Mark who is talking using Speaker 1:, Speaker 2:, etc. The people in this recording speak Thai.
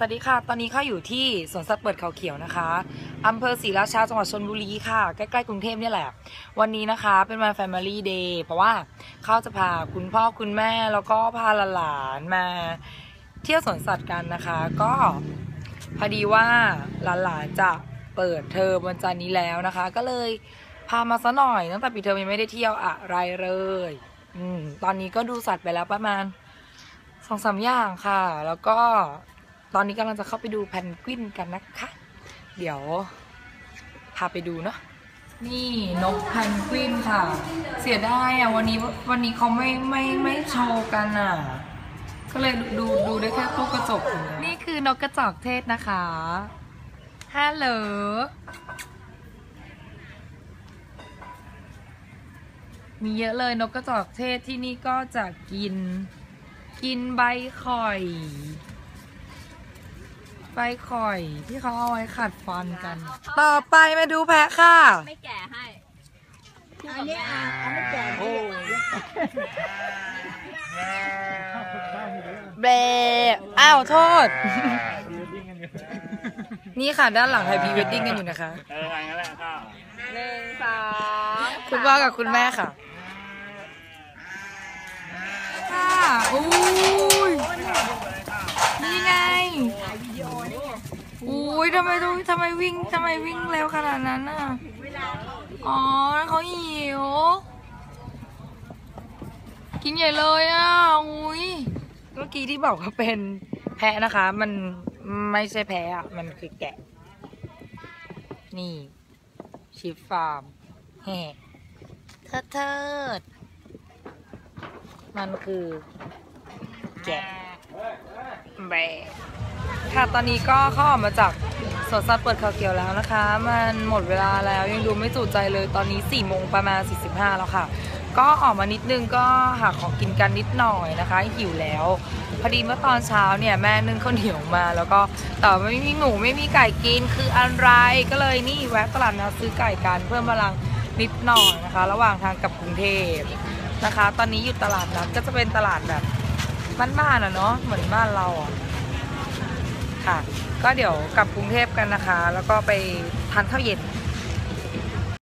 Speaker 1: วัสดีค่ะตอนนี้ข้าอยู่ที่สวนสัตว์เปิดเขาเขียวนะคะอำเภอศรีราชาจังหวัดชลบุรีค่ะใกล้ๆกรุงเทพนี่แหละวันนี้นะคะเป็นวัน Family Day เพราะว่าเขาจะพาคุณพ่อคุณแม่แล้วก็พาหลานๆมาเที่ยวสวนสัตว์กันนะคะก็พอดีว่าหลานๆจะเปิดเทอมวันจันทร์นี้แล้วนะคะก็เลยพามาซะหน่อยตั้งแต่ปิดเทอมยังไม่ได้เที่ยวอะไรเลยตอนนี้ก็ดูสัตว์ไปแล้วประมาณ2-3 อย่างค่ะแล้วก็ตอนนี้กำลังจะเข้าไปดูแพนกวินกันนะคะเดี๋ยวพาไปดูเนาะนี่นกแพนกวินค่ะเสียดายอ่ะวันนี้เขาไม่โชว์กันอ่ะก็เลยดูได้แค่ตู้กระจกนี่คือนกกระจอกเทศนะคะฮัลโหลมีเยอะเลยนกกระจอกเทศที่นี่ก็จะกินใบข่อยที่เขาเอาไว้ขัดฟันกันต่อไปมาดูแพะค่ะ
Speaker 2: ไม่แก่ให้
Speaker 3: อันนี้อันไม่แก่โอ้
Speaker 1: เบอ้าวโทษนี่ค่ะด้านหลังไทยพรีเวดดิ้งกันอยู่นะคะ
Speaker 2: งั้นแหละค่ะ1 2
Speaker 1: คุณพ่อกับคุณแม่ค่ะอุ้ยนี่ไงอุ้ยทำไมวิ่งเร็วขนาดนั้นน่ะอ๋อเขาหิวกินใหญ่เลยอ่ะอุ้ยเมื่อกี้ที่บอกว่าเป็นแพะนะคะมันไม่ใช่แพะอ่ะมันคือแกะนี่ชีฟฟาร์มแห่เทิดมันคือแกะแบะค่ะตอนนี้ก็เข้าออกมาจากสวนสัตว์เปิดเขาเขียวแล้วนะคะมันหมดเวลาแล้วยังดูไม่จุใจเลยตอนนี้4 โมงประมาณ45แล้วค่ะก็ออกมานิดนึงก็หาของกินกันนิดหน่อยนะคะหิวแล้วพอดีเมื่อตอนเช้าเนี่ยแม่นึ่งข้าวเหนียวมาแล้วก็แต่ไม่มีหมูไม่มีไก่กินคืออะไรก็เลยนี่แวะตลาดนัดซื้อไก่กันเพิ่มพลังนิดหน่อยนะคะระหว่างทางกับกรุงเทพนะคะตอนนี้อยู่ตลาดนัดก็จะเป็นตลาดแบบบ้านๆอะเนาะเหมือนบ้านเราอะค่ะก็เดี๋ยวกลับกรุงเทพกันนะคะแล้วก็ไปทานข้าวเย็น